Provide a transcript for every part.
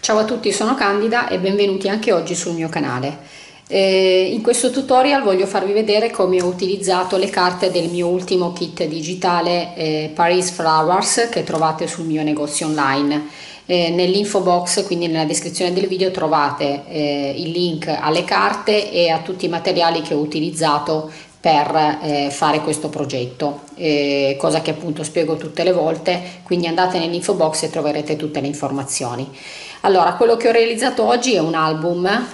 Ciao a tutti, sono Candida e benvenuti anche oggi sul mio canale. In questo tutorial voglio farvi vedere come ho utilizzato le carte del mio ultimo kit digitale Paris Flowers che trovate sul mio negozio online. Nell'info box, quindi nella descrizione del video, trovate il link alle carte e a tutti i materiali che ho utilizzato per fare questo progetto, cosa che appunto spiego tutte le volte, quindi andate nell'info box e troverete tutte le informazioni. Allora, quello che ho realizzato oggi è un album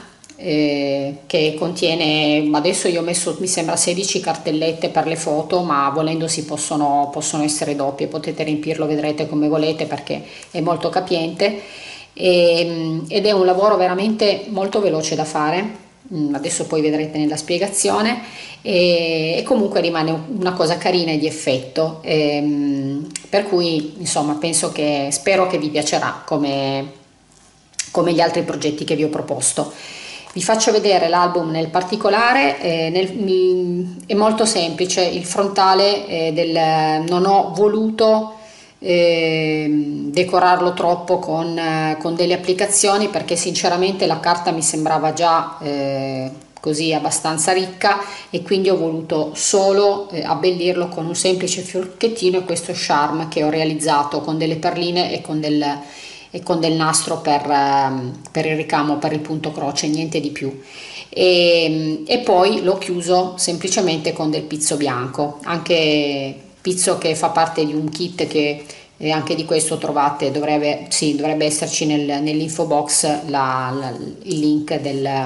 che contiene, adesso io ho messo mi sembra 16 cartellette per le foto, ma volendo si possono essere doppie, potete riempirlo, vedrete come volete perché è molto capiente ed è un lavoro veramente molto veloce da fare. Adesso poi vedrete nella spiegazione e comunque rimane una cosa carina e di effetto, per cui insomma spero che vi piacerà come gli altri progetti che vi ho proposto. Vi faccio vedere l'album nel particolare, è molto semplice, il frontale non ho voluto decorarlo troppo con delle applicazioni perché sinceramente la carta mi sembrava già così abbastanza ricca e quindi ho voluto solo abbellirlo con un semplice fiocchettino e questo charm che ho realizzato con delle perline e con del nastro per il ricamo, per il punto croce, niente di più. E poi l'ho chiuso semplicemente con del pizzo bianco, anche pizzo che fa parte di un kit che anche di questo trovate, dovrebbe esserci nell'info box il link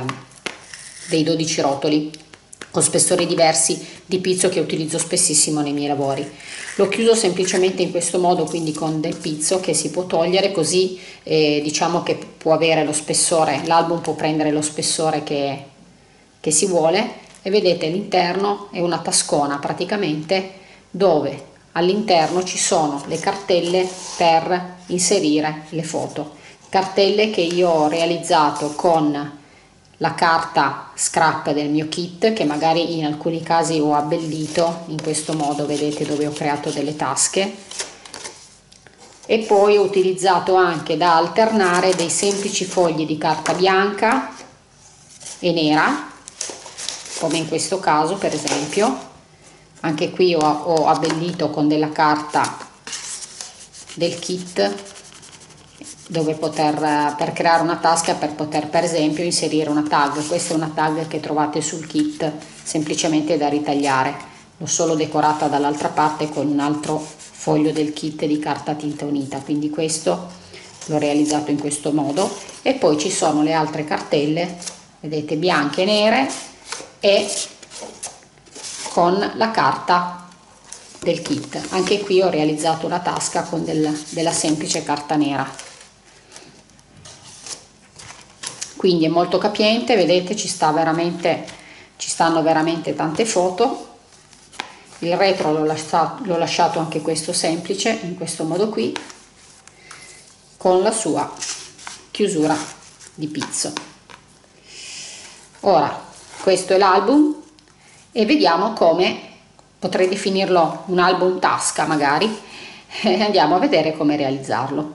dei 12 rotoli con spessori diversi di pizzo che utilizzo spessissimo nei miei lavori. L'ho chiuso semplicemente in questo modo, quindi con del pizzo che si può togliere, così diciamo che può avere lo spessore, l'album può prendere lo spessore che si vuole, e vedete l'interno è una tascona praticamente dove all'interno ci sono le cartelle per inserire le foto, cartelle che io ho realizzato con la carta scrap del mio kit che magari in alcuni casi ho abbellito in questo modo, vedete dove ho creato delle tasche, e poi ho utilizzato anche da alternare dei semplici fogli di carta bianca e nera, come in questo caso per esempio. Anche qui ho abbellito con della carta del kit dove per creare una tasca per poter per esempio inserire una tag. Questa è una tag che trovate sul kit, semplicemente da ritagliare, l'ho solo decorata dall'altra parte con un altro foglio del kit di carta tinta unita, quindi questo l'ho realizzato in questo modo. E poi ci sono le altre cartelle, vedete, bianche e nere e con la carta del kit. Anche qui ho realizzato una tasca con della semplice carta nera, quindi è molto capiente, vedete ci stanno veramente tante foto. Il retro l'ho lasciato anche questo semplice in questo modo qui con la sua chiusura di pizzo. Ora questo è l'album e vediamo come potrei definirlo, un album tasca magari, e andiamo a vedere come realizzarlo.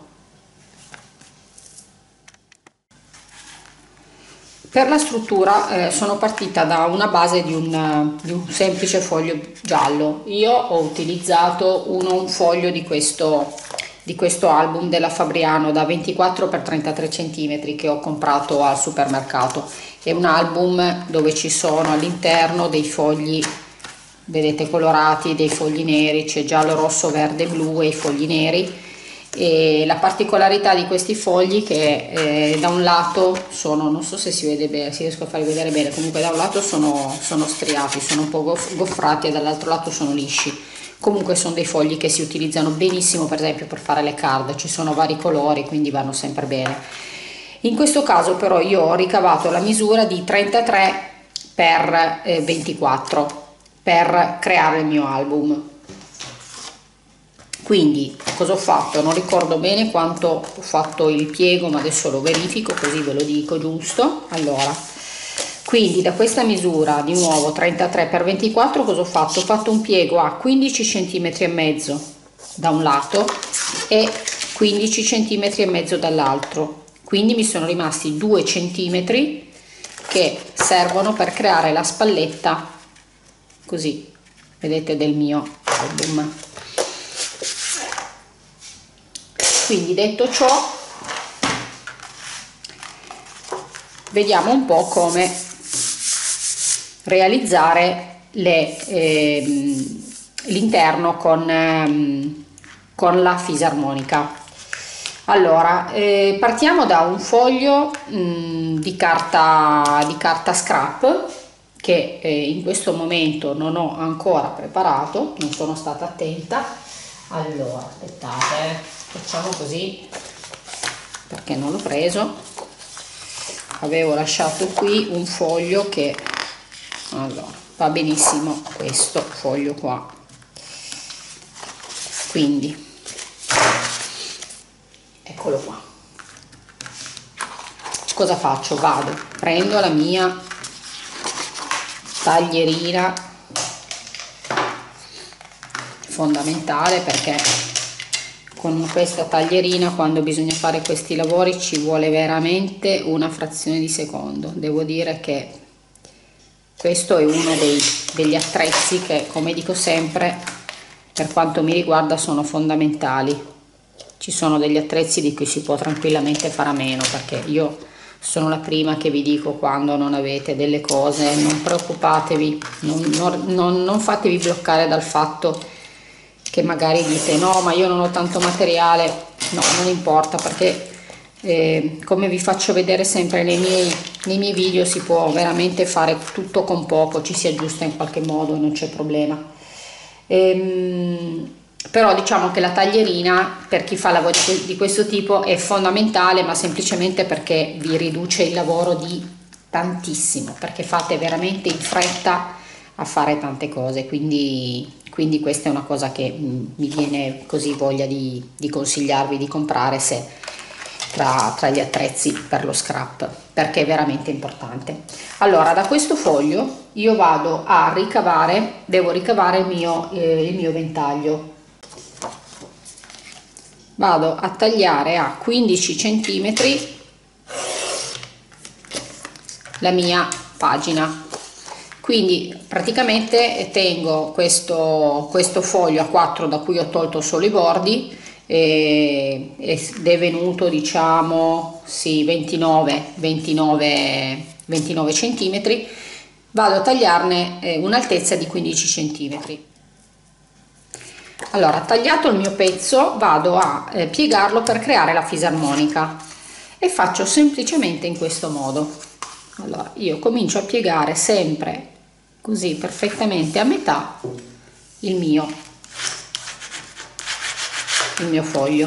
Per la struttura sono partita da una base di un semplice foglio giallo. Io ho utilizzato un foglio di questo album della Fabriano da 24 x 33 cm che ho comprato al supermercato. È un album dove ci sono all'interno dei fogli, vedete, colorati, dei fogli neri, c'è giallo, rosso, verde, blu e i fogli neri. E la particolarità di questi fogli che da un lato sono, non so se si vede bene, se riesco a farvi vedere bene, comunque da un lato sono striati, sono un po' goffrati, e dall'altro lato sono lisci. Comunque sono dei fogli che si utilizzano benissimo per esempio per fare le card, ci sono vari colori quindi vanno sempre bene. In questo caso però io ho ricavato la misura di 33 x 24 per creare il mio album. Quindi cosa ho fatto? Non ricordo bene quanto ho fatto il piego, ma adesso lo verifico così ve lo dico giusto. Allora, quindi da questa misura di nuovo 33 x 24 cosa ho fatto? Ho fatto un piego a 15 cm e mezzo da un lato e 15 cm e mezzo dall'altro, quindi mi sono rimasti 2 centimetri che servono per creare la spalletta, così vedete, del mio album. Quindi detto ciò, vediamo un po' come realizzare l'interno con la fisarmonica. Allora, partiamo da un foglio di carta scrap che in questo momento non ho ancora preparato, non sono stata attenta. Allora, aspettate, facciamo così perché non l'ho preso. Avevo lasciato qui un foglio che, allora, va benissimo questo foglio qua, quindi eccolo qua. Cosa faccio? Vado, prendo la mia taglierina, fondamentale perché con questa taglierina quando bisogna fare questi lavori ci vuole veramente una frazione di secondo. Devo dire che questo è uno degli attrezzi che, come dico sempre, per quanto mi riguarda sono fondamentali. Ci sono degli attrezzi di cui si può tranquillamente fare a meno, perché io sono la prima che vi dico, quando non avete delle cose non preoccupatevi, non fatevi bloccare dal fatto che magari dite no ma io non ho tanto materiale. No, non importa, perché come vi faccio vedere sempre nei miei video, si può veramente fare tutto con poco, ci si aggiusta in qualche modo e non c'è problema. Però diciamo che la taglierina per chi fa lavori di questo tipo è fondamentale, ma semplicemente perché vi riduce il lavoro di tantissimo, perché fate veramente in fretta a fare tante cose, quindi questa è una cosa che mi viene così voglia di consigliarvi di comprare, se tra gli attrezzi per lo scrap, perché è veramente importante. Allora, da questo foglio io vado a ricavare, devo ricavare il mio ventaglio. Vado a tagliare a 15 centimetri la mia pagina, quindi praticamente tengo questo foglio a 4 da cui ho tolto solo i bordi ed è venuto, diciamo, sì, 29 centimetri. Vado a tagliarne un'altezza di 15 centimetri. Allora, tagliato il mio pezzo, vado a piegarlo per creare la fisarmonica e faccio semplicemente in questo modo. Allora, io comincio a piegare sempre così perfettamente a metà il mio foglio,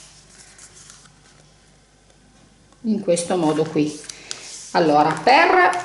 in questo modo qui. Allora, per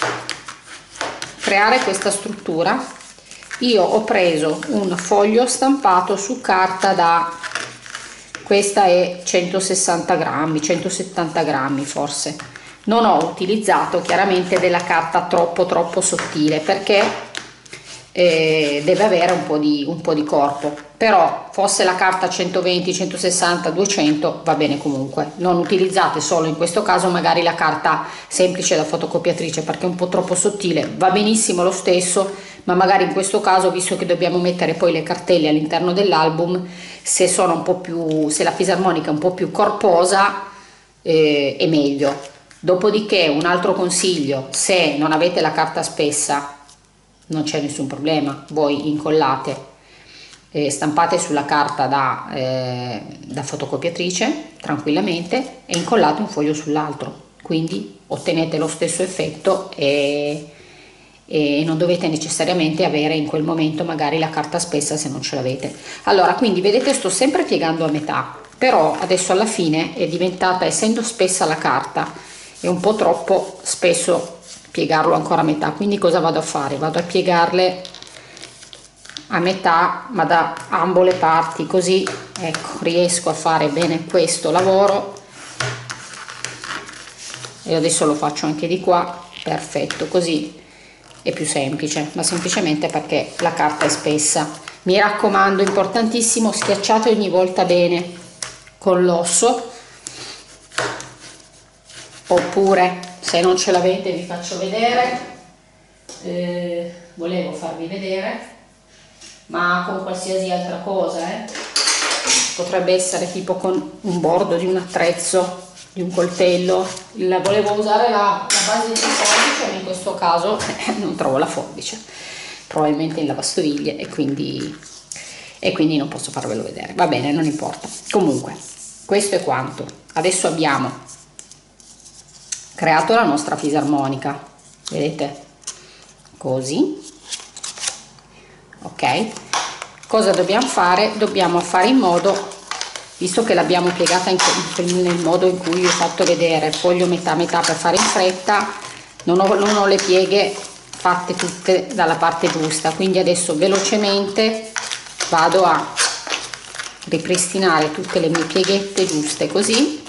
creare questa struttura io ho preso un foglio stampato su carta da, questa è 160 grammi, 170 grammi forse. Non ho utilizzato chiaramente della carta troppo sottile, perché deve avere un po' di corpo, però fosse la carta 120, 160, 200 va bene comunque. Non utilizzate solo in questo caso magari la carta semplice da fotocopiatrice, perché è un po' troppo sottile, va benissimo lo stesso, ma magari in questo caso, visto che dobbiamo mettere poi le cartelle all'interno dell'album, se sono un po' più, se la fisarmonica è un po' più corposa, è meglio. Dopodiché un altro consiglio: se non avete la carta spessa non c'è nessun problema, voi incollate, stampate sulla carta da fotocopiatrice tranquillamente e incollate un foglio sull'altro, quindi ottenete lo stesso effetto e non dovete necessariamente avere in quel momento magari la carta spessa se non ce l'avete. Allora, quindi vedete, sto sempre piegando a metà, però adesso alla fine è diventata, essendo spessa la carta, è un po' troppo spesso piegarlo ancora a metà, quindi cosa vado a fare? Vado a piegarle a metà, ma da ambo le parti, così ecco riesco a fare bene questo lavoro. E adesso lo faccio anche di qua, perfetto, così è più semplice, ma semplicemente perché la carta è spessa. Mi raccomando, importantissimo, schiacciate ogni volta bene con l'osso oppure se non ce l'avete vi faccio vedere, volevo farvi vedere, ma con qualsiasi altra cosa, potrebbe essere tipo con un bordo di un attrezzo, di un coltello. Volevo usare la base di forbice, ma in questo caso non trovo la forbice, probabilmente in lavastoviglie, e quindi non posso farvelo vedere. Va bene, non importa. Comunque questo è quanto. Adesso abbiamo creato la nostra fisarmonica, vedete, così. Ok, cosa dobbiamo fare? Dobbiamo fare in modo, visto che l'abbiamo piegata nel modo in cui vi ho fatto vedere, foglio metà metà per fare in fretta, non ho le pieghe fatte tutte dalla parte giusta, quindi adesso velocemente vado a ripristinare tutte le mie pieghette giuste, così.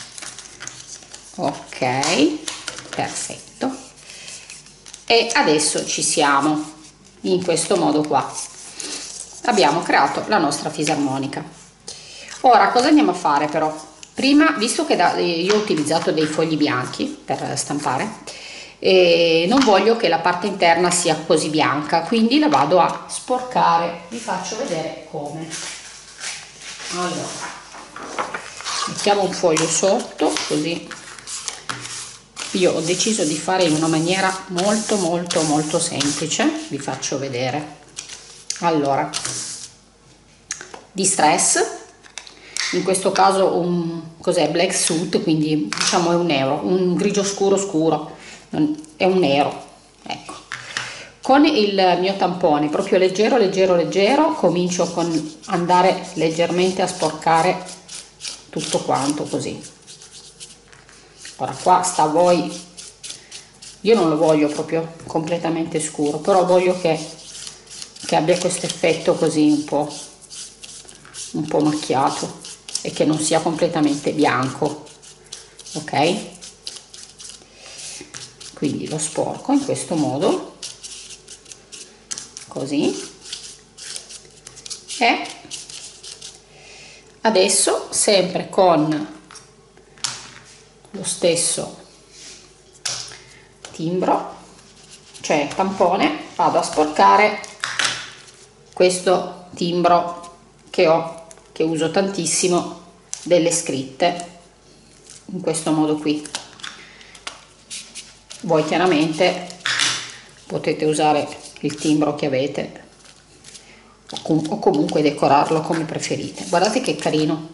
Ok, perfetto. E adesso ci siamo. In questo modo qua abbiamo creato la nostra fisarmonica. Ora cosa andiamo a fare? Però prima, visto che io ho utilizzato dei fogli bianchi per stampare, e non voglio che la parte interna sia così bianca, quindi la vado a sporcare. Vi faccio vedere come. Allora, mettiamo un foglio sotto, così. Io ho deciso di fare in una maniera molto semplice, vi faccio vedere. Allora, distress, in questo caso cos'è, black suit, quindi diciamo è un nero, un grigio scuro, è un nero, ecco. Con il mio tampone proprio leggero, comincio con andare leggermente a sporcare tutto quanto, così. Ora qua sta a voi, io non lo voglio proprio completamente scuro, però voglio che abbia questo effetto così un po' macchiato e che non sia completamente bianco, ok? Quindi lo sporco in questo modo, così. E adesso sempre con lo stesso timbro, cioè tampone, vado a sporcare questo timbro che uso tantissimo, delle scritte, in questo modo qui. Voi chiaramente potete usare il timbro che avete o comunque decorarlo come preferite. Guardate che carino,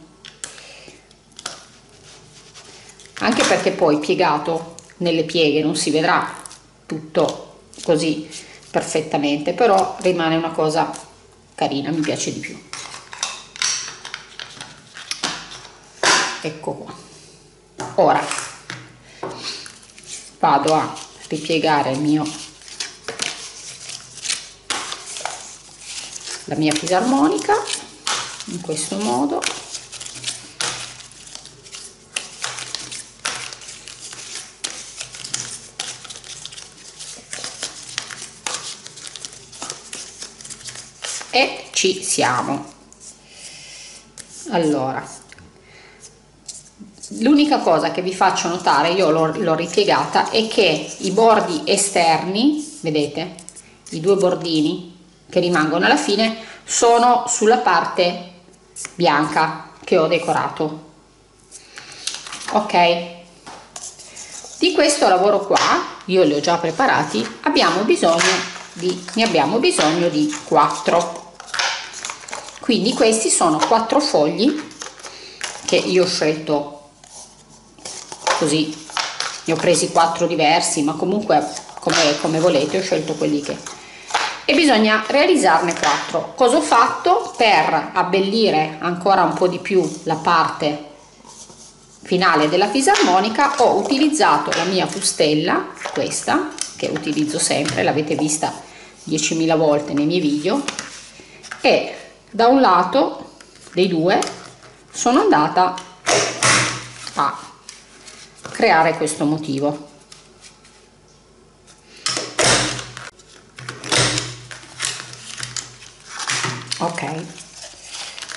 anche perché poi piegato nelle pieghe non si vedrà tutto così perfettamente, però rimane una cosa carina, mi piace di più. Ecco qua. Ora vado a ripiegare la mia fisarmonica in questo modo. E ci siamo. Allora, l'unica cosa che vi faccio notare, io l'ho ripiegata, è che i bordi esterni, vedete, i due bordini che rimangono alla fine sono sulla parte bianca che ho decorato. Ok, di questo lavoro qua io li ho già preparati, ne abbiamo bisogno di 4. Quindi questi sono 4 fogli che io ho scelto così, ne ho presi 4 diversi, ma comunque come volete, ho scelto quelli che, e bisogna realizzarne 4. Cosa ho fatto per abbellire ancora un po' di più la parte finale della fisarmonica? Ho utilizzato la mia fustella, questa che utilizzo sempre, l'avete vista 10.000 volte nei miei video, e da un lato dei due sono andata a creare questo motivo. Ok,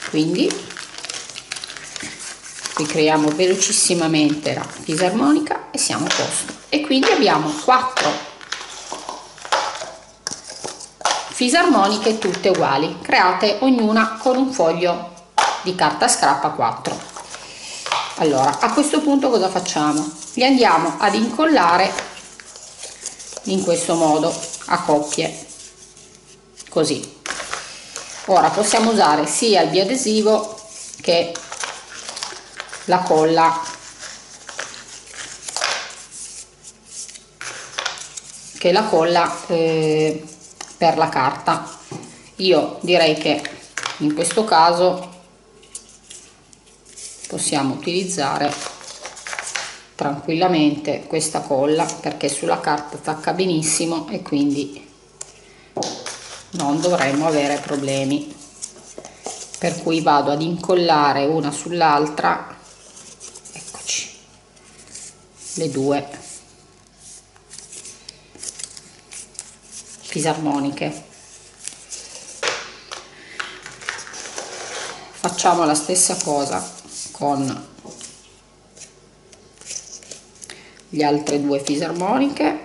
quindi ricreiamo velocissimamente la fisarmonica. e siamo a posto. E quindi abbiamo 4 fisarmoniche tutte uguali, create ognuna con un foglio di carta scrap A4. Allora, a questo punto cosa facciamo? Li andiamo ad incollare in questo modo a coppie, così. Ora possiamo usare sia il biadesivo che la colla per la carta. Io direi che in questo caso possiamo utilizzare tranquillamente questa colla, perché sulla carta attacca benissimo e quindi non dovremmo avere problemi. Per cui vado ad incollare una sull'altra, eccoci, le due fisarmoniche. Facciamo la stessa cosa con le altre due fisarmoniche.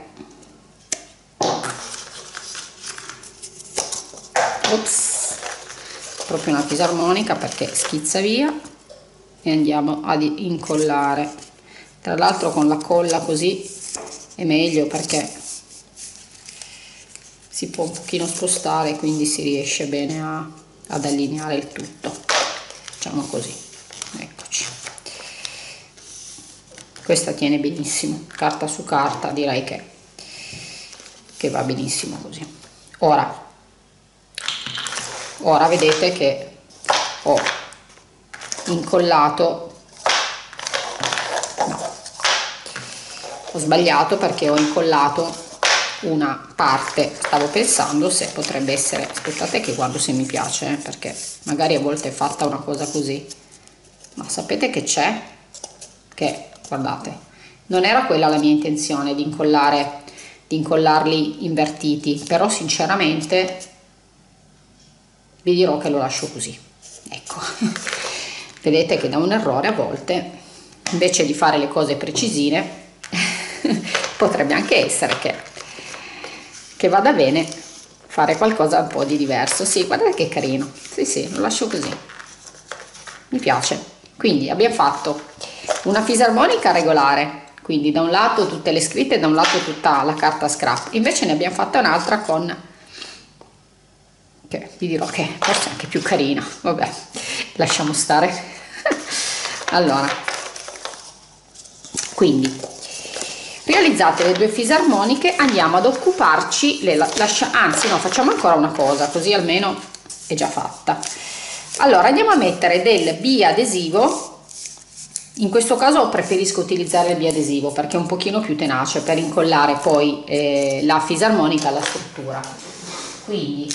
Ops, proprio una fisarmonica perché schizza via, e andiamo ad incollare. Tra l'altro con la colla così è meglio perché si può un pochino spostare, quindi si riesce bene ad allineare il tutto. Facciamo così, eccoci. Questa tiene benissimo, carta su carta, direi che va benissimo così. Ora vedete che ho incollato, no, ho sbagliato perché ho incollato una parte. Stavo pensando se potrebbe essere, aspettate che guardo se mi piace, perché magari a volte è fatta una cosa così, ma sapete che c'è? Che guardate, non era quella la mia intenzione di incollarli invertiti, però sinceramente vi dirò che lo lascio così, ecco. Vedete che da un errore a volte, invece di fare le cose precisine, potrebbe anche essere che vada bene fare qualcosa un po' di diverso. Sì, guardate che carino, sì, lo lascio così, mi piace. Quindi abbiamo fatto una fisarmonica regolare, quindi da un lato tutte le scritte e da un lato tutta la carta scrap. Invece ne abbiamo fatta un'altra con, che vi dirò che forse è anche più carina, vabbè, lasciamo stare. Allora, quindi realizzate le due fisarmoniche, andiamo ad occuparci, anzi no, facciamo ancora una cosa, così almeno è già fatta. Allora andiamo a mettere del biadesivo. In questo caso preferisco utilizzare il biadesivo perché è un pochino più tenace per incollare poi la fisarmonica alla struttura. Quindi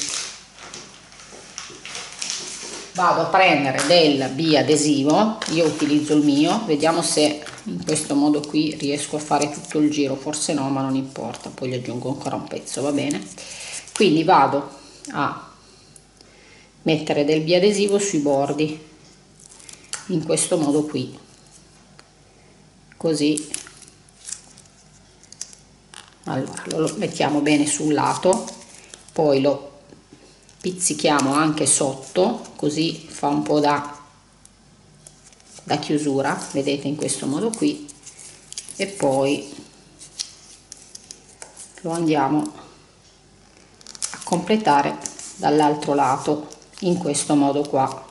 vado a prendere del biadesivo, io utilizzo il mio, vediamo se in questo modo qui riesco a fare tutto il giro, forse no, ma non importa, poi gli aggiungo ancora un pezzo, va bene. Quindi vado a mettere del biadesivo sui bordi in questo modo qui, così. Allora lo mettiamo bene sul lato, poi lo pizzichiamo anche sotto, così fa un po' da chiusura, vedete, in questo modo qui, e poi lo andiamo a completare dall'altro lato in questo modo qua.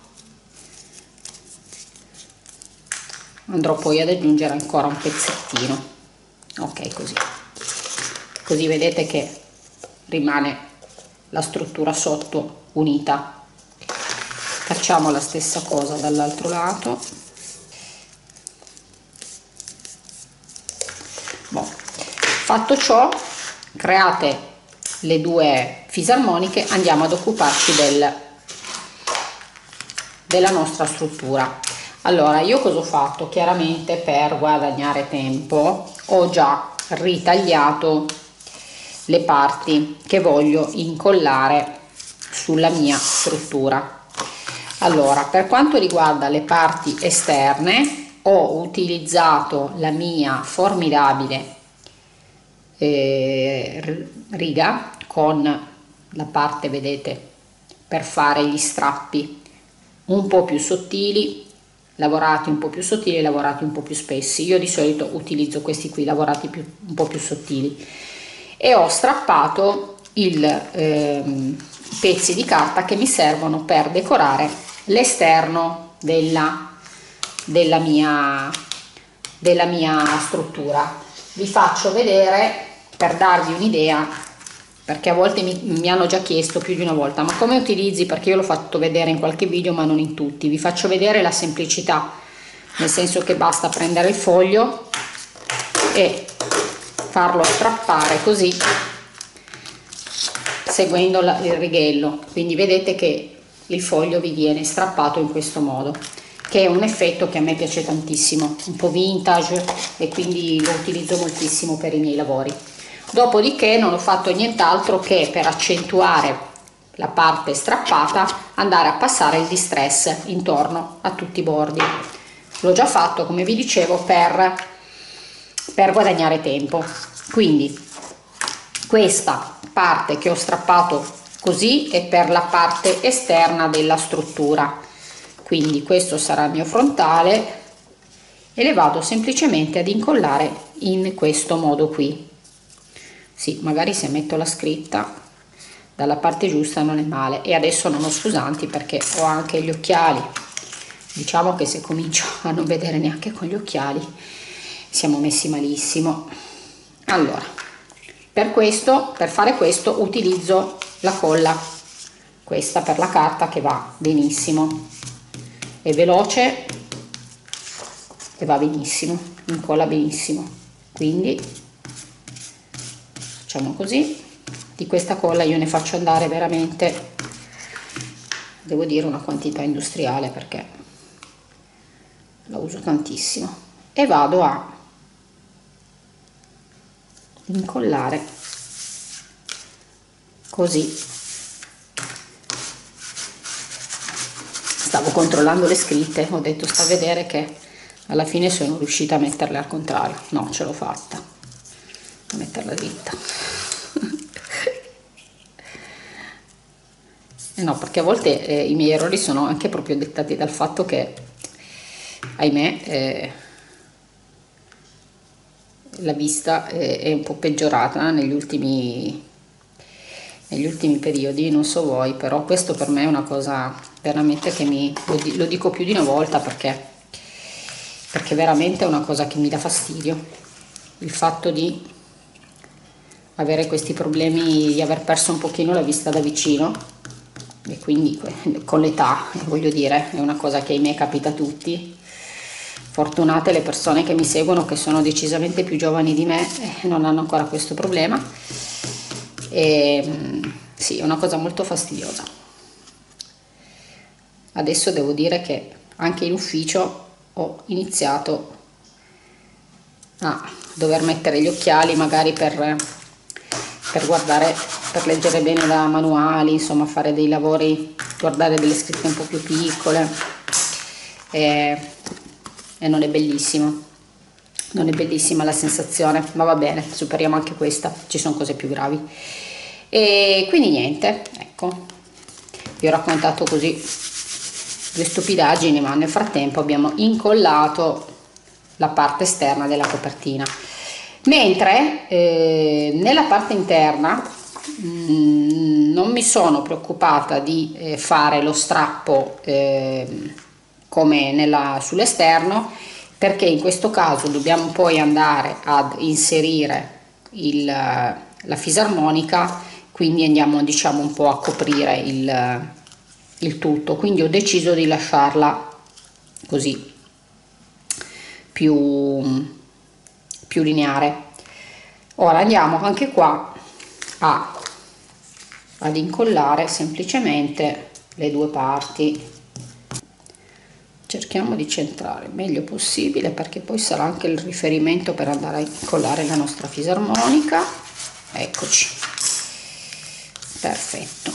Andrò poi ad aggiungere ancora un pezzettino, ok, così vedete che rimane la struttura sotto unita. Facciamo la stessa cosa dall'altro lato. Fatto ciò, create le due fisarmoniche, andiamo ad occuparci della nostra struttura. Allora, io cosa ho fatto? Chiaramente per guadagnare tempo ho già ritagliato le parti che voglio incollare sulla mia struttura. Allora, per quanto riguarda le parti esterne, ho utilizzato la mia formidabile riga con la parte, vedete, per fare gli strappi un po' più sottili, lavorati un po' più sottili, lavorati un po' più spessi. Io di solito utilizzo questi qui lavorati un po' più sottili, e ho strappato pezzi di carta che mi servono per decorare l'esterno della mia struttura. Vi faccio vedere per darvi un'idea, perché a volte mi hanno già chiesto più di una volta: ma come utilizzi? Perché io l'ho fatto vedere in qualche video ma non in tutti. Vi faccio vedere la semplicità, nel senso che basta prendere il foglio e farlo strappare così, seguendo il righello. Quindi vedete che il foglio vi viene strappato in questo modo, che è un effetto che a me piace tantissimo, un po' vintage, e quindi lo utilizzo moltissimo per i miei lavori. Dopodiché non ho fatto nient'altro che, per accentuare la parte strappata, andare a passare il distress intorno a tutti i bordi. L'ho già fatto, come vi dicevo, per guadagnare tempo. Quindi questa parte che ho strappato così è per la parte esterna della struttura, quindi questo sarà il mio frontale, e le vado semplicemente ad incollare in questo modo qui. Sì, magari se metto la scritta dalla parte giusta non è male. E adesso non ho scusanti perché ho anche gli occhiali. Diciamo che se comincio a non vedere neanche con gli occhiali siamo messi malissimo. Allora, per fare questo utilizzo la colla, questa per la carta, che va benissimo, è veloce e va benissimo, incolla benissimo. Quindi facciamo così. Di questa colla io ne faccio andare veramente, devo dire, una quantità industriale, perché la uso tantissimo, e vado a incollare così. Stavo controllando le scritte, ho detto sta a vedere che alla fine sono riuscita a metterle al contrario. No, ce l'ho fatta a metterla dritta. No, perché a volte i miei errori sono anche proprio dettati dal fatto che, ahimè, la vista è un po' peggiorata negli ultimi periodi. Non so voi, però questo per me è una cosa veramente che lo dico più di una volta, perché veramente è una cosa che mi dà fastidio, il fatto di avere questi problemi, di aver perso un pochino la vista da vicino. E quindi con l'età, voglio dire, è una cosa che ahimè capita a tutti. Fortunate le persone che mi seguono, che sono decisamente più giovani di me, non hanno ancora questo problema. E sì, è una cosa molto fastidiosa. Adesso devo dire che anche in ufficio ho iniziato a dover mettere gli occhiali, magari per guardare, per leggere bene da manuali, insomma fare dei lavori, guardare delle scritte un po' più piccole, e non è bellissimo, non è bellissima la sensazione, ma va bene, superiamo anche questa, ci sono cose più gravi. E quindi niente, ecco, vi ho raccontato così due stupidaggini, ma nel frattempo abbiamo incollato la parte esterna della copertina. Mentre nella parte interna non mi sono preoccupata di fare lo strappo come sull'esterno, perché in questo caso dobbiamo poi andare ad inserire la fisarmonica, quindi andiamo, diciamo, un po' a coprire il tutto. Quindi ho deciso di lasciarla così più lineare. Ora andiamo anche qua ad incollare semplicemente le due parti. Cerchiamo di centrare il meglio possibile, perché poi sarà anche il riferimento per andare a incollare la nostra fisarmonica. Eccoci, perfetto.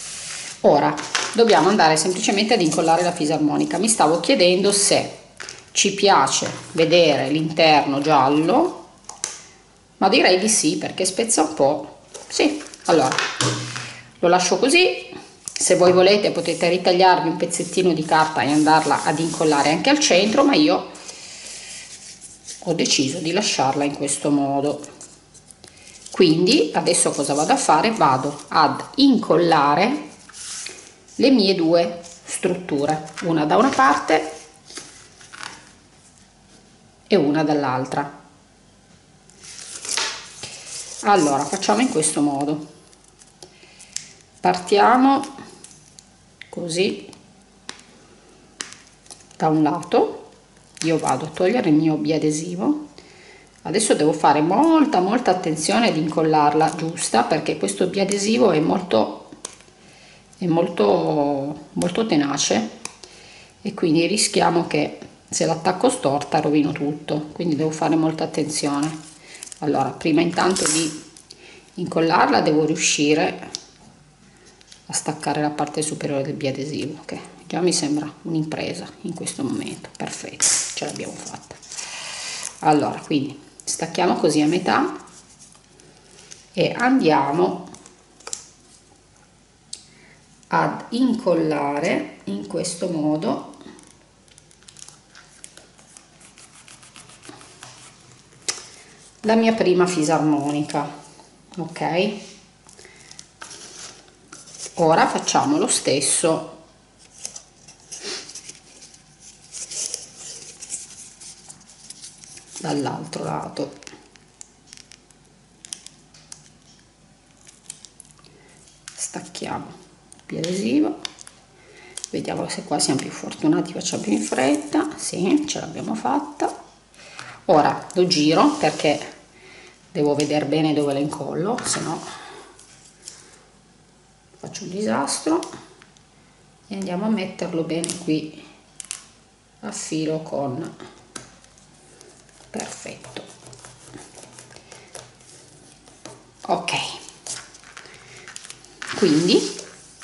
Ora dobbiamo andare semplicemente ad incollare la fisarmonica. Mi stavo chiedendo se ci piace vedere l'interno giallo, ma direi di sì, perché spezza un po'. Sì, allora lo lascio così. Se voi volete potete ritagliarvi un pezzettino di carta e andarla ad incollare anche al centro, ma io ho deciso di lasciarla in questo modo. Quindi adesso cosa vado a fare? Vado ad incollare le mie due strutture, una da una parte e una dall'altra. Allora facciamo in questo modo, partiamo così da un lato, io vado a togliere il mio biadesivo, adesso devo fare molta attenzione ad incollarla giusta, perché questo biadesivo è molto tenace e quindi rischiamo che se l'attacco storta rovino tutto, quindi devo fare molta attenzione. Allora, prima intanto di incollarla devo riuscire a staccare la parte superiore del biadesivo, che già mi sembra un'impresa in questo momento. Perfetto, ce l'abbiamo fatta. Allora, quindi stacchiamo così a metà e andiamo ad incollare in questo modo la mia prima fisarmonica. Ok, ora facciamo lo stesso dall'altro lato. Stacchiamo il biadesivo, vediamo se qua siamo più fortunati, facciamo più in fretta. Sì, ce l'abbiamo fatta. Ora lo giro perché devo vedere bene dove lo incollo, se no faccio un disastro, e andiamo a metterlo bene qui a filo con. Perfetto, ok, quindi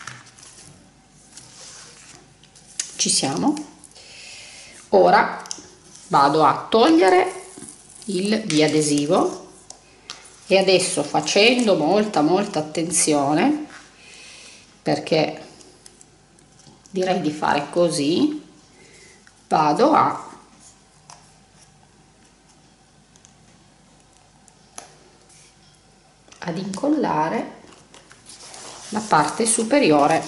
ci siamo. Ora vado a togliere il biadesivo e adesso, facendo molta attenzione, perché direi di fare così, vado ad incollare la parte superiore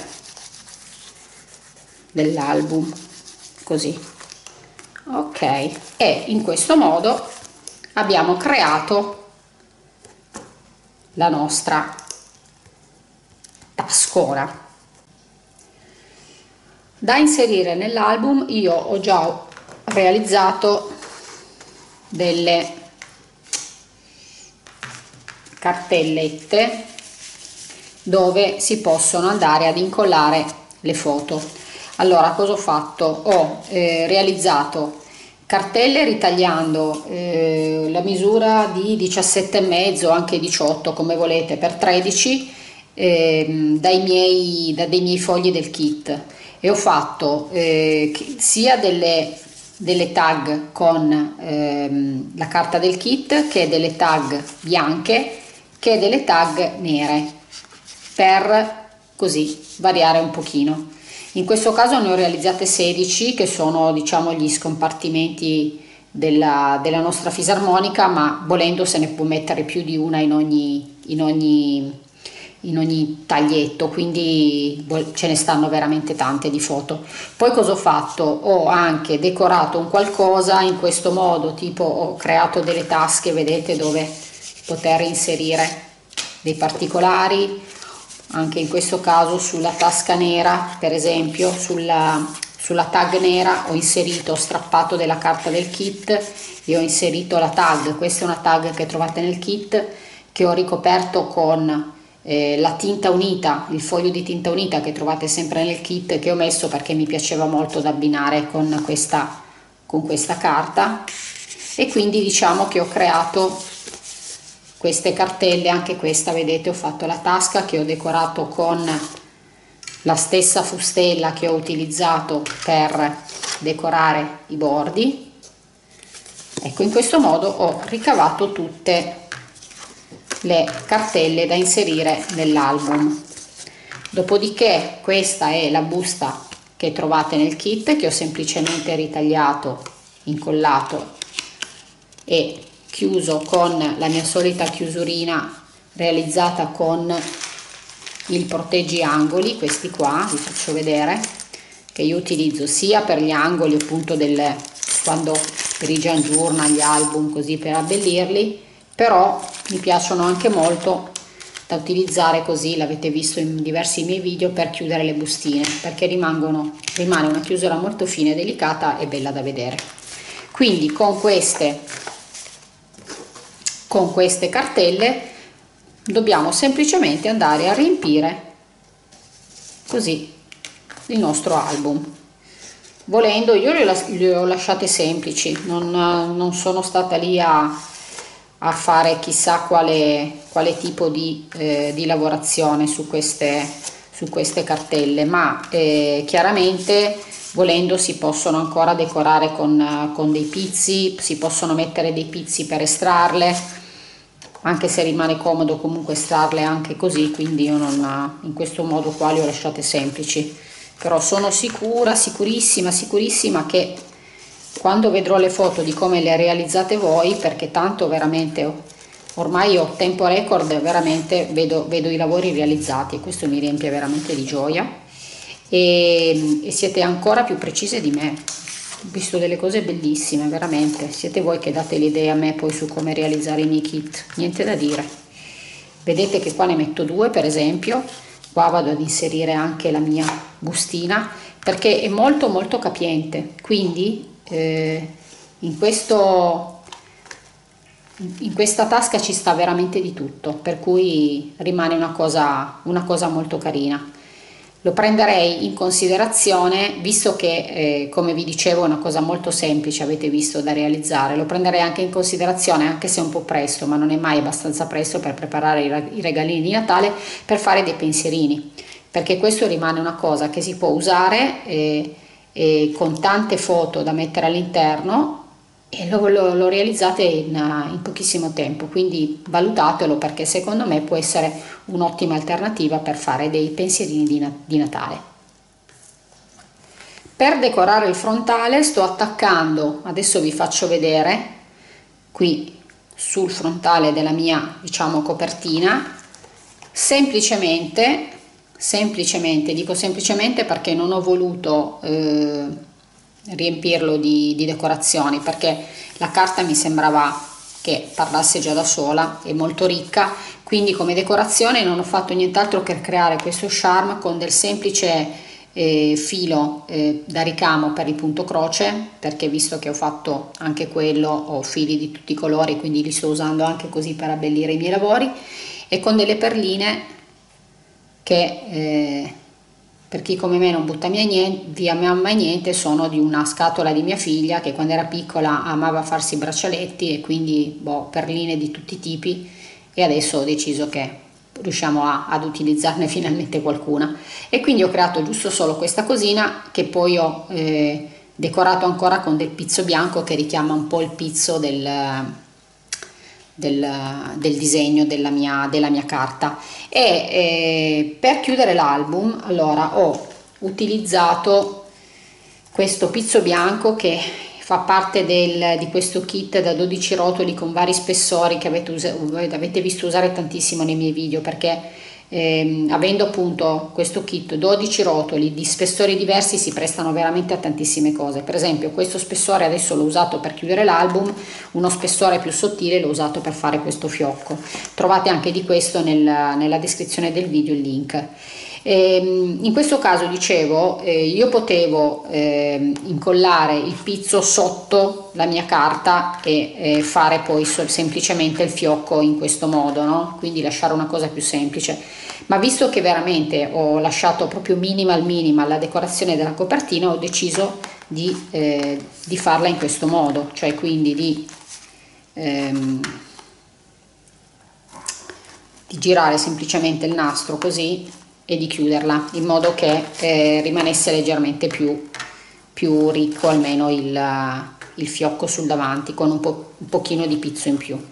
dell'album, così. Ok, e in questo modo abbiamo creato la nostra tascona da inserire nell'album. Io ho già realizzato delle cartellette dove si possono andare ad incollare le foto. Allora, cosa ho fatto? Ho realizzato cartelle ritagliando la misura di 17,5, anche 18 come volete, per 13 dei miei fogli del kit, e ho fatto sia delle tag con la carta del kit, che delle tag bianche, che delle tag nere, per così variare un pochino. In questo caso ne ho realizzate 16, che sono, diciamo, gli scompartimenti della nostra fisarmonica, ma volendo se ne può mettere più di una in ogni taglietto, quindi ce ne stanno veramente tante di foto. Poi cosa ho fatto? Ho anche decorato un qualcosa in questo modo, tipo ho creato delle tasche, vedete, dove poter inserire dei particolari. Anche in questo caso sulla tasca nera, per esempio sulla tag nera, ho strappato della carta del kit e ho inserito la tag. Questa è una tag che trovate nel kit, che ho ricoperto con la tinta unita, il foglio di tinta unita che trovate sempre nel kit, che ho messo perché mi piaceva molto da abbinare con questa carta. E quindi diciamo che ho creato queste cartelle. Anche questa, vedete, ho fatto la tasca che ho decorato con la stessa fustella che ho utilizzato per decorare i bordi, Ecco, in questo modo ho ricavato tutte le cartelle da inserire nell'album. Dopodiché questa è la busta che trovate nel kit, che ho semplicemente ritagliato, incollato e chiuso con la mia solita chiusurina realizzata con il proteggi angoli, questi qua vi faccio vedere, che io utilizzo sia per gli angoli appunto quando rigiorna gli album, così per abbellirli, però mi piacciono anche molto da utilizzare, così l'avete visto in diversi miei video, per chiudere le bustine, perché rimane una chiusura molto fine e delicata e bella da vedere. Quindi con queste cartelle dobbiamo semplicemente andare a riempire così il nostro album. Volendo, io le ho lasciate semplici, non sono stata lì a fare chissà quale tipo di lavorazione su queste cartelle, ma chiaramente volendo si possono ancora decorare con dei pizzi, si possono mettere dei pizzi per estrarle, anche se rimane comodo comunque estrarle anche così, quindi io in questo modo qua le ho lasciate semplici, però sono sicurissima che quando vedrò le foto di come le realizzate voi, perché tanto veramente ormai ho tempo record, veramente vedo i lavori realizzati e questo mi riempie veramente di gioia, e siete ancora più precise di me. Ho visto delle cose bellissime, veramente, siete voi che date le idee a me poi su come realizzare i miei kit, niente da dire. Vedete che qua ne metto due, per esempio, qua vado ad inserire anche la mia bustina perché è molto capiente, quindi in questa tasca ci sta veramente di tutto, per cui rimane una cosa molto carina. Lo prenderei in considerazione, visto che come vi dicevo è una cosa molto semplice, avete visto, da realizzare, lo prenderei anche in considerazione, anche se è un po' presto, ma non è mai abbastanza presto per preparare i regalini di Natale, per fare dei pensierini, perché questo rimane una cosa che si può usare con tante foto da mettere all'interno, e lo realizzate in pochissimo tempo, quindi valutatelo, perché secondo me può essere un'ottima alternativa per fare dei pensierini di Natale. Per decorare il frontale sto attaccando, adesso vi faccio vedere, qui sul frontale della mia, diciamo, copertina, semplicemente, dico semplicemente perché non ho voluto riempirlo di decorazioni, perché la carta mi sembrava che parlasse già da sola, è molto ricca, quindi come decorazione non ho fatto nient'altro che creare questo charm con del semplice filo da ricamo per il punto croce, perché visto che ho fatto anche quello ho fili di tutti i colori, quindi li sto usando anche così per abbellire i miei lavori, e con delle perline che per chi come me non butta via mai niente, sono di una scatola di mia figlia, che quando era piccola amava farsi i braccialetti, e quindi perline di tutti i tipi, e adesso ho deciso che riusciamo ad utilizzarne finalmente qualcuna, e quindi ho creato giusto solo questa cosina, che poi ho decorato ancora con del pizzo bianco che richiama un po' il pizzo del disegno della mia carta. E per chiudere l'album, allora, ho utilizzato questo pizzo bianco che fa parte di questo kit da 12 rotoli con vari spessori, che avete visto usare tantissimo nei miei video, perché avendo appunto questo kit 12 rotoli di spessori diversi si prestano veramente a tantissime cose. Per esempio questo spessore adesso l'ho usato per chiudere l'album, uno spessore più sottile l'ho usato per fare questo fiocco. Trovate anche di questo nella descrizione del video il link. In questo caso, dicevo, io potevo incollare il pizzo sotto la mia carta e fare poi semplicemente il fiocco in questo modo, no? Quindi lasciare una cosa più semplice, ma visto che veramente ho lasciato proprio minimal la decorazione della copertina, ho deciso di farla in questo modo, cioè quindi di girare semplicemente il nastro così e di chiuderla in modo che rimanesse leggermente più più ricco almeno il fiocco sul davanti, con un pochino di pizzo in più,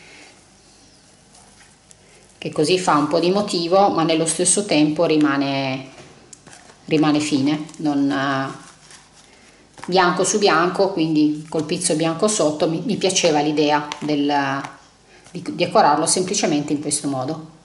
che così fa un po' di motivo ma nello stesso tempo rimane fine, non bianco su bianco, quindi col pizzo bianco sotto. Mi piaceva l'idea di decorarlo semplicemente in questo modo.